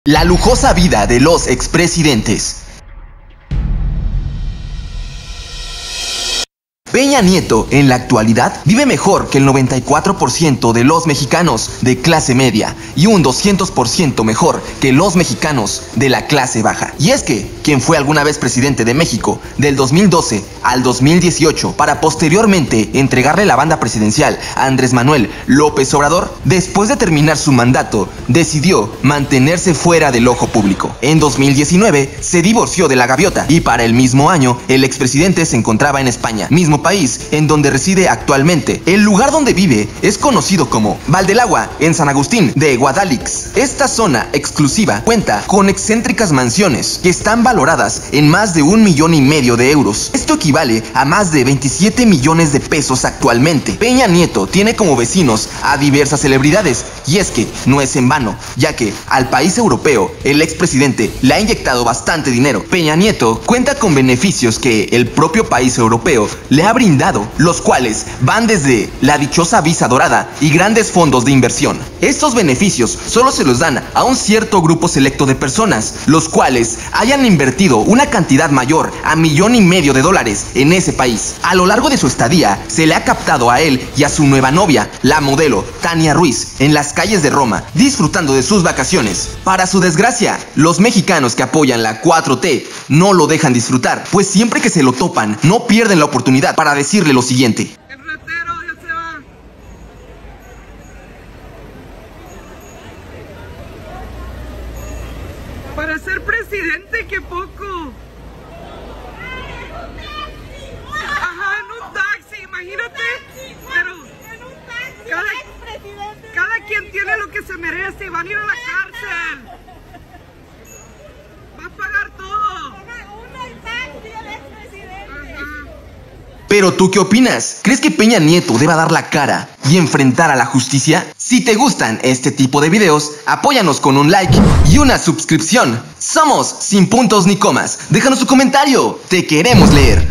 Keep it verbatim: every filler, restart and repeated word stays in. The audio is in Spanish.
La lujosa vida de los expresidentes. Peña Nieto, en la actualidad, vive mejor que el noventa y cuatro por ciento de los mexicanos de clase media y un doscientos por ciento mejor que los mexicanos de la clase baja. Y es que, quien fue alguna vez presidente de México del dos mil doce al dos mil dieciocho para posteriormente entregarle la banda presidencial a Andrés Manuel López Obrador, después de terminar su mandato, decidió mantenerse fuera del ojo público. En dos mil diecinueve se divorció de la gaviota y para el mismo año el expresidente se encontraba en España, mismo país en donde reside actualmente. El lugar donde vive es conocido como Valdelagua, en San Agustín de Guadalix. Esta zona exclusiva cuenta con excéntricas mansiones que están valoradas en más de un millón y medio de euros. Esto equivale a más de veintisiete millones de pesos actualmente. Peña Nieto tiene como vecinos a diversas celebridades, y es que no es en vano, ya que al país europeo el expresidente le ha inyectado bastante dinero. Peña Nieto cuenta con beneficios que el propio país europeo le ha brindado, los cuales van desde la dichosa visa dorada y grandes fondos de inversión. Estos beneficios solo se los dan a un cierto grupo selecto de personas, los cuales hayan invertido una cantidad mayor a millón y medio de dólares en ese país. A lo largo de su estadía, se le ha captado a él y a su nueva novia, la modelo Tania Ruiz, en las calles de Roma, disfrutando de sus vacaciones. Para su desgracia, los mexicanos que apoyan la cuatro T no lo dejan disfrutar, pues siempre que se lo topan, no pierden la oportunidad para decirle lo siguiente. El ratero ya se va. Para ser presidente, qué poco. Ajá, en un taxi, imagínate. Pero cada, cada quien tiene lo que se merece. Van a ir a la cárcel. Va a pagar todo. Pero ¿tú qué opinas? ¿Crees que Peña Nieto deba dar la cara y enfrentar a la justicia? Si te gustan este tipo de videos, apóyanos con un like y una suscripción. Somos Sin Puntos ni Comas. Déjanos tu comentario, te queremos leer.